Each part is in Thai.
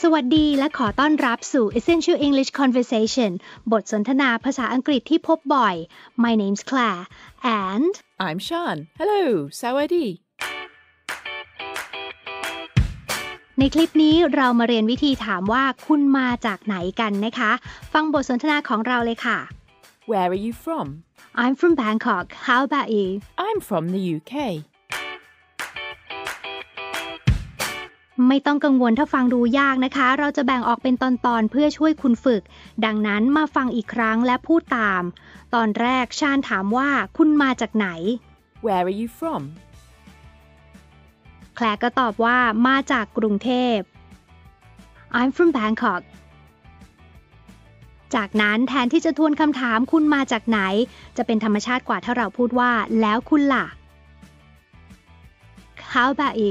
สวัสดีและขอต้อนรับสู่ Essential English Conversation บทสนทนาภาษาอังกฤษที่พบบ่อย My name's Claire and I'm Shan. Hello, Sawadi. ในคลิปนี้เรามาเรียนวิธีถามว่าคุณมาจากไหนกันนะคะฟังบทสนทนาของเราเลยค่ะ Where are you from? I'm from Bangkok. How about you? I'm from the UK. ไม่ต้องกังวลถ้าฟังดูยากนะคะเราจะแบ่งออกเป็นตอนๆเพื่อช่วยคุณฝึกดังนั้นมาฟังอีกครั้งและพูดตามตอนแรกชาญถามว่าคุณมาจากไหน Where are you from? แคลร์ก็ตอบว่ามาจากกรุงเทพ I'm from Bangkok จากนั้นแทนที่จะทวนคำถามคุณมาจากไหนจะเป็นธรรมชาติกว่าถ้าเราพูดว่าแล้วคุณล่ะ How about you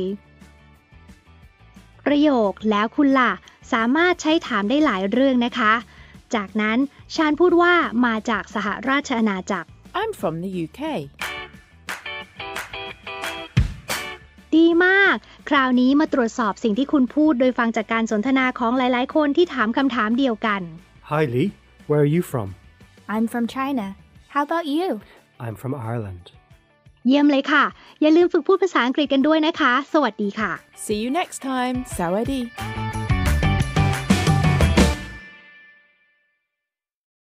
ประโยคแล้วคุณล่ะสามารถใช้ถามได้หลายเรื่องนะคะจากนั้นชาญพูดว่ามาจากสหราชอาณาจักร I'm from the UK. ดีมากคราวนี้มาตรวจสอบสิ่งที่คุณพูดโดยฟังจากการสนทนาของหลายๆคนที่ถามคำถามเดียวกัน Hi Lee, where are you from? I'm from China. How about you? I'm from Ireland. เยี่ยมเลยค่ะอย่าลืมฝึกพูดภาษาอังกฤษกันด้วยนะคะสวัสดีค่ะ See you next time. Sawadi.